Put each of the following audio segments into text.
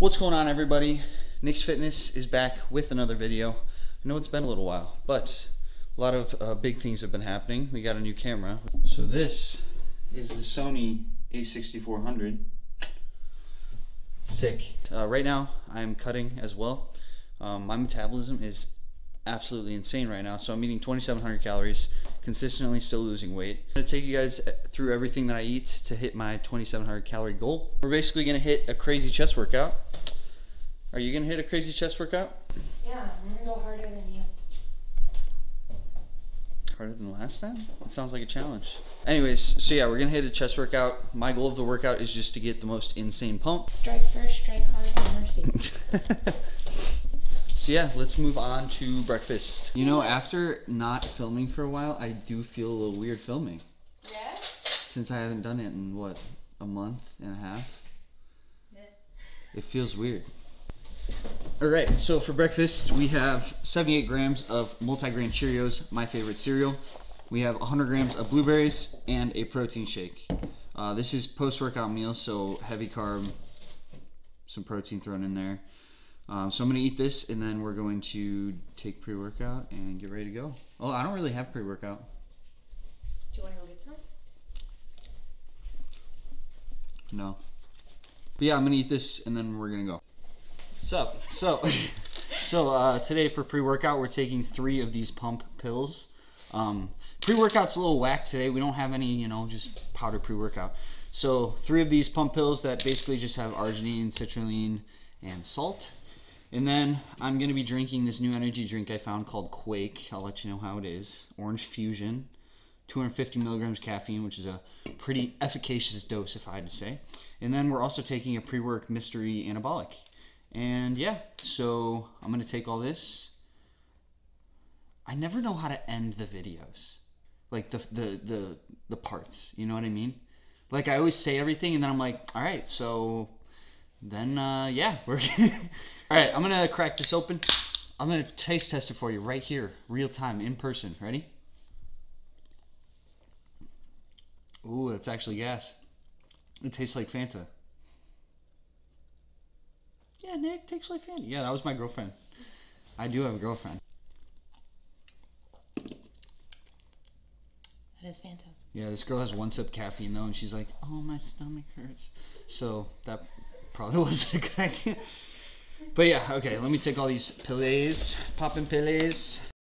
What's going on, everybody? Nick's Fitness is back with another video. I know it's been a little while, but a lot of big things have been happening. We got a new camera. So this is the Sony A6400. Sick. Right now, I'm cutting as well. My metabolism is absolutely insane right now. So I'm eating 2,700 calories, consistently still losing weight. I'm gonna take you guys through everything that I eat to hit my 2,700 calorie goal. We're basically gonna hit a crazy chest workout. Are you gonna hit a crazy chest workout? Yeah, I'm gonna go harder than you. Harder than last time? That sounds like a challenge. Anyways, so yeah, we're gonna hit a chest workout. My goal of the workout is just to get the most insane pump. Strike first, strike hard, no mercy. So yeah, let's move on to breakfast. You know, after not filming for a while, I do feel a little weird filming. Yeah? Since I haven't done it in, what, a month and a half? Yeah. It feels weird. Alright, so for breakfast, we have 78 grams of multigrain Cheerios, my favorite cereal. We have 100 grams of blueberries and a protein shake. This is post-workout meal, so heavy carb, some protein thrown in there. So I'm going to eat this, and then we're going to take pre-workout and get ready to go. Oh, I don't really have pre-workout. Do you want to go get some? No. But yeah, I'm going to eat this, and then we're going to go. So today for pre-workout, we're taking 3 of these pump pills. Pre-workout's a little whack today. We don't have any, just powder pre-workout. So 3 of these pump pills that basically just have arginine, citrulline, and salt. And then I'm going to be drinking this new energy drink I found called Quake. I'll let you know how it is. Orange Fusion. 250 milligrams caffeine, which is a pretty efficacious dose, if I had to say. And then we're also taking a pre-work mystery anabolic. And yeah, so I'm going to take all this. I never know how to end the videos. Like the parts, you know what I mean? Like I always say everything and then I'm like, all right, so then yeah, we're all right, I'm gonna crack this open. I'm gonna taste test it for you right here, real time, in person. Ready? Ooh, that's actually gas. It tastes like Fanta. Yeah, Nick, tastes like Fanta. Yeah, that was my girlfriend. I do have a girlfriend. That is Fanta. Yeah, this girl has 1 sip caffeine though, and she's like, "Oh, my stomach hurts." So that probably wasn't a good idea. But yeah, okay, let me take all these pillets, poppin' pillets.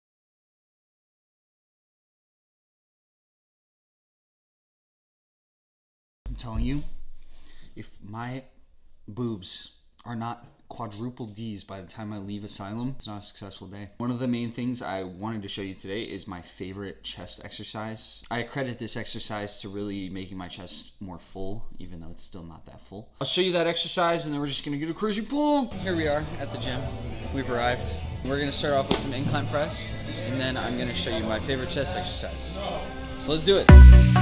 I'm telling you, if my boobs are not quadruple D's by the time I leave asylum, it's not a successful day. One of the main things I wanted to show you today is my favorite chest exercise. I credit this exercise to really making my chest more full, even though it's still not that full. I'll show you that exercise and then we're just gonna get a crazy pump. Here we are at the gym. We've arrived. We're gonna start off with some incline press and then I'm gonna show you my favorite chest exercise. So let's do it.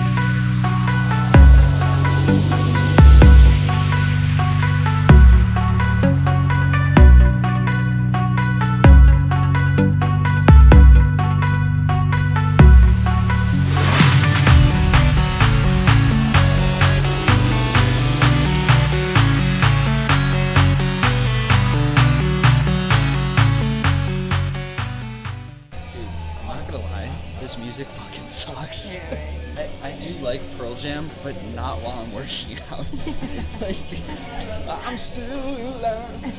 This music fucking sucks. Yeah. I do like Pearl Jam, but not while I'm working out. Like, I'm still alive.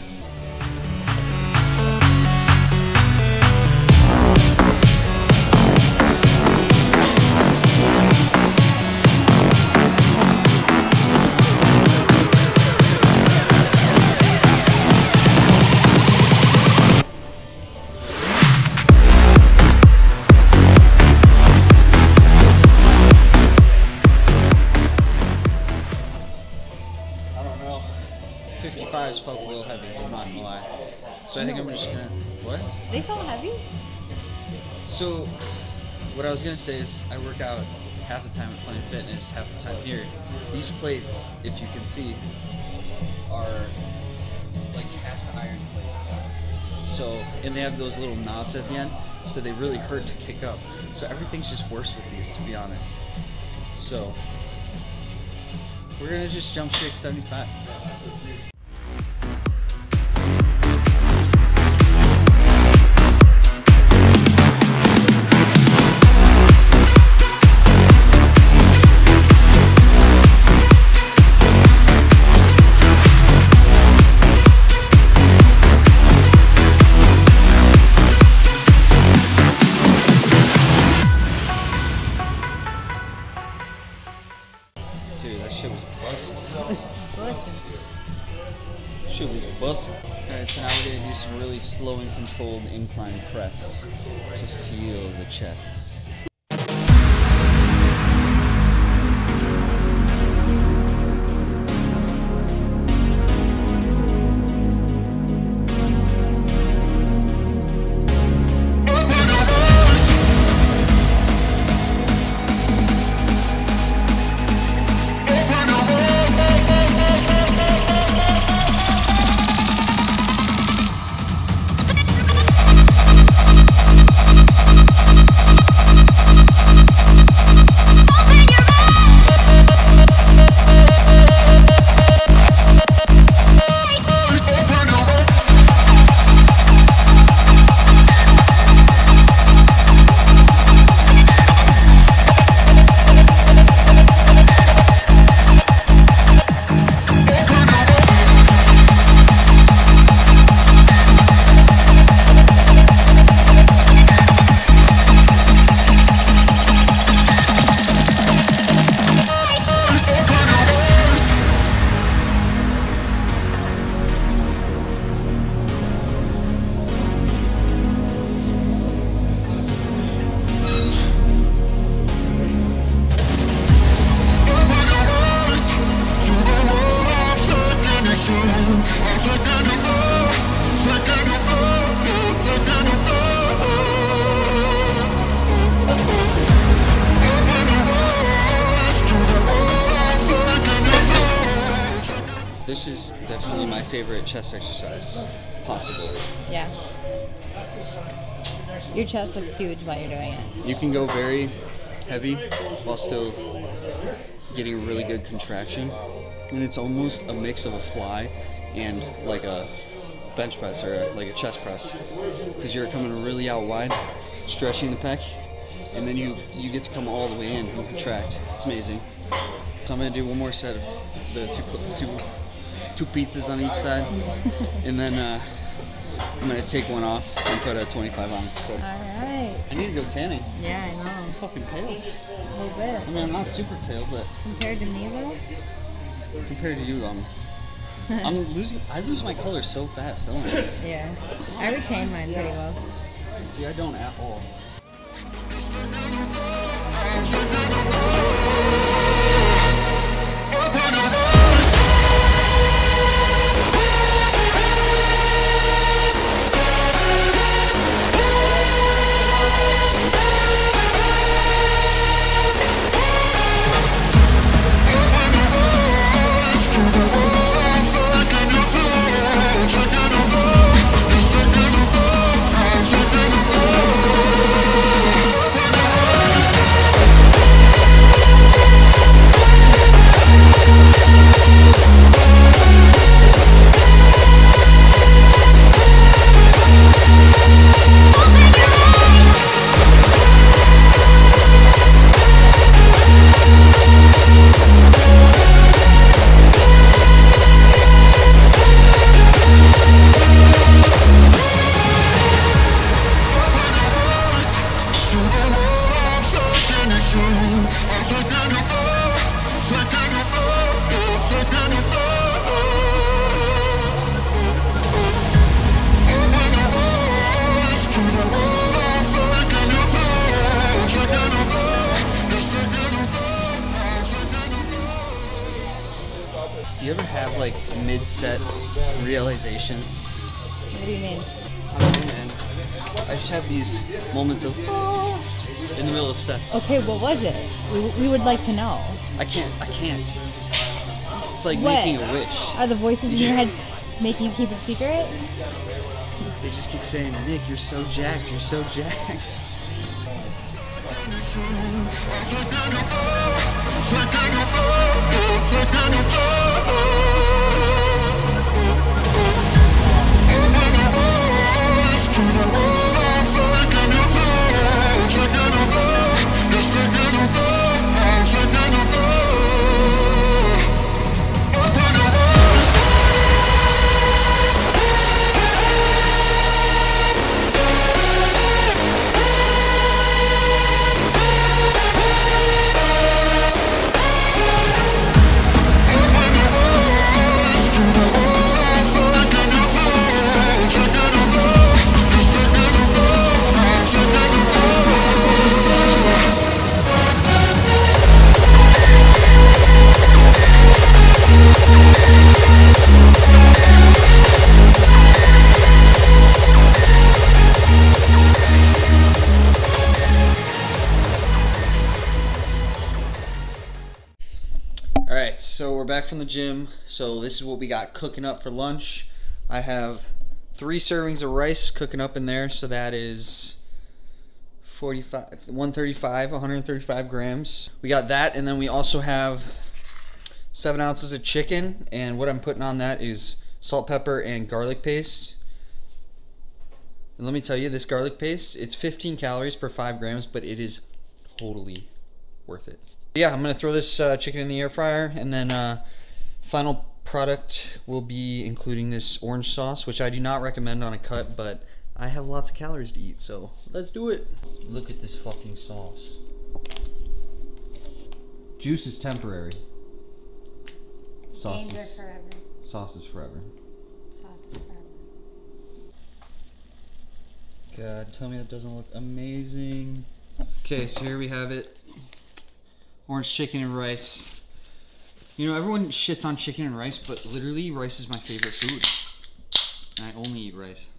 Felt a little heavy, I'm not gonna lie. So I think I'm just gonna, what? They felt heavy? So, what I was gonna say is I work out half the time at Planet Fitness, half the time here. These plates, if you can see, are like cast iron plates. So, and they have those little knobs at the end, so they really hurt to kick up. So everything's just worse with these, to be honest. So, we're gonna just jump straight 75. shit was busted. Alright, so now we're gonna do some really slow and controlled incline press to feel the chest. This is definitely my favorite chest exercise possible. Yeah. Your chest looks huge while you're doing it. You can go very heavy while still getting really good contraction. And it's almost a mix of a fly and like a bench press or like a chest press. Because you're coming really out wide, stretching the pec, and then you get to come all the way in and contract. It's amazing. So I'm gonna do one more set of the two pizzas on each side, and then I'm gonna take one off and put a 25 on. So Alright. I need to go tanning. Yeah, I know. I'm fucking pale. A little bit. I mean, I'm not super pale, but Compared to me though? compared to you, I lose my color so fast, don't I? Yeah. I retain mine pretty well. See, I don't at all. Do you ever have like mid-set realizations? What do you mean? I don't know, man. I just have these moments of in the middle of sets. Okay, what was it? We would like to know. I can't. It's like What? making a wish. Are the voices in your head making you keep it secret? They just keep saying, Nick, you're so jacked, you're so jacked. back from the gym. So this is what we got cooking up for lunch. I have 3 servings of rice cooking up in there. So that is 135 grams. We got that, and then we also have 7 ounces of chicken. And what I'm putting on that is salt, pepper, and garlic paste. And let me tell you, this garlic paste, it's 15 calories per 5 grams, but it is totally worth it. Yeah, I'm gonna throw this chicken in the air fryer, and then final product will be including this orange sauce, which I do not recommend on a cut, but I have lots of calories to eat, so let's do it. Look at this fucking sauce. Juice is temporary. Stains are forever. Sauce is forever. Sauce is forever. God, tell me that doesn't look amazing. Okay, so here we have it. Orange chicken and rice. You know, everyone shits on chicken and rice, but literally rice is my favorite food. And I only eat rice.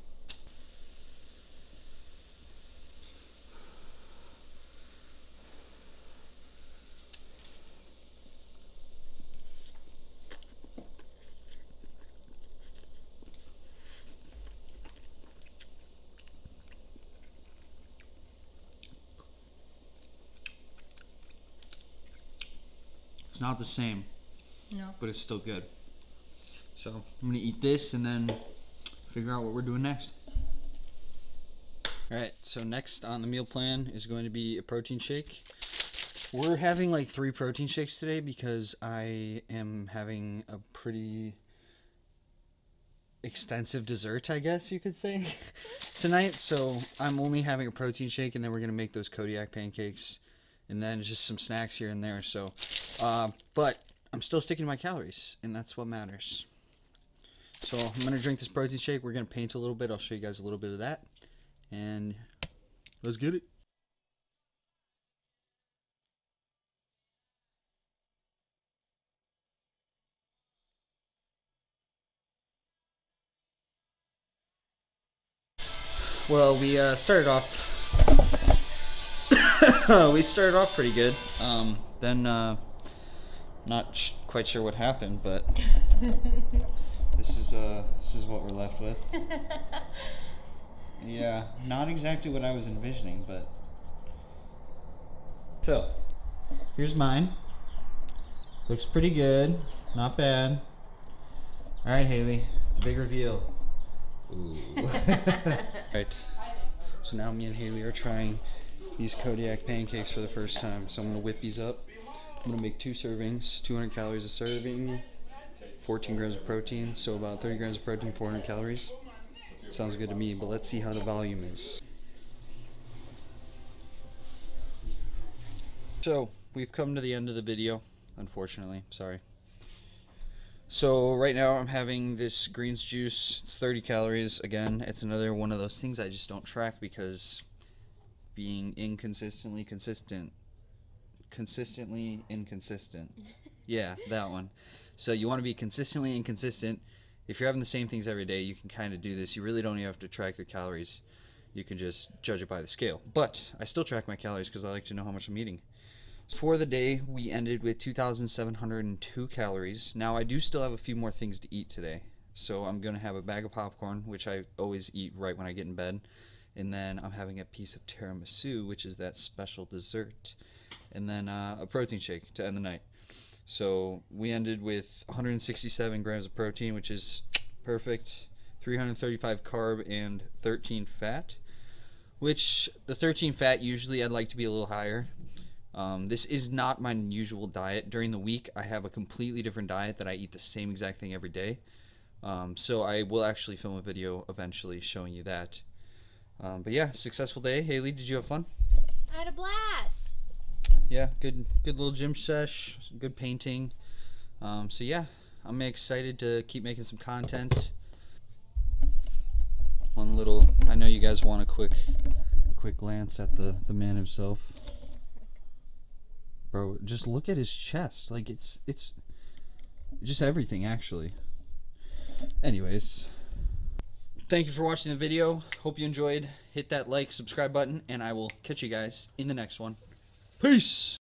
It's not the same, No. but it's still good. So I'm gonna eat this and then figure out what we're doing next. All right, so next on the meal plan is going to be a protein shake. We're having like 3 protein shakes today because I am having a pretty extensive dessert, I guess you could say, tonight. So I'm only having a protein shake, and then we're gonna make those Kodiak pancakes, and then just some snacks here and there. So, but I'm still sticking to my calories, and that's what matters. So I'm gonna drink this protein shake. We're gonna paint a little bit. I'll show you guys a little bit of that, and let's get it. Well, we started off. We started off pretty good. Then not quite sure what happened, but this is what we're left with. Yeah, not exactly what I was envisioning, but so here's mine. Looks pretty good, not bad. All right, Haley, the big reveal. Ooh. Right. So now me and Haley are trying these Kodiak pancakes for the first time. So I'm gonna whip these up. I'm gonna make 2 servings, 200 calories a serving, 14 grams of protein, so about 30 grams of protein, 400 calories. Sounds good to me, but let's see how the volume is. So we've come to the end of the video, unfortunately. Sorry. So right now I'm having this greens juice. It's 30 calories. Again, it's another one of those things I just don't track because being inconsistently consistent. Yeah, that one. So you want to be consistently inconsistent. If you're having the same things every day, you can kind of do this. You really don't even have to track your calories. You can just judge it by the scale. But I still track my calories because I like to know how much I'm eating. For the day, we ended with 2,702 calories. Now, I do still have a few more things to eat today. So I'm going to have a bag of popcorn, which I always eat right when I get in bed. And then I'm having a piece of tiramisu, which is that special dessert. And then a protein shake to end the night. So we ended with 167 grams of protein, which is perfect. 335 carb and 13 fat. Which, the 13 fat, usually I'd like to be a little higher. This is not my usual diet. During the week, I have a completely different diet that I eat the same exact thing every day. So I will actually film a video eventually showing you that. But yeah, successful day. Haley, did you have fun? I had a blast. Yeah, good little gym sesh, some good painting. So yeah, I'm excited to keep making some content. I know you guys want a quick glance at the man himself. Bro, just look at his chest. Like, it's just everything, actually. Anyways, thank you for watching the video. Hope you enjoyed. Hit that like, subscribe button, and I will catch you guys in the next one. Peace!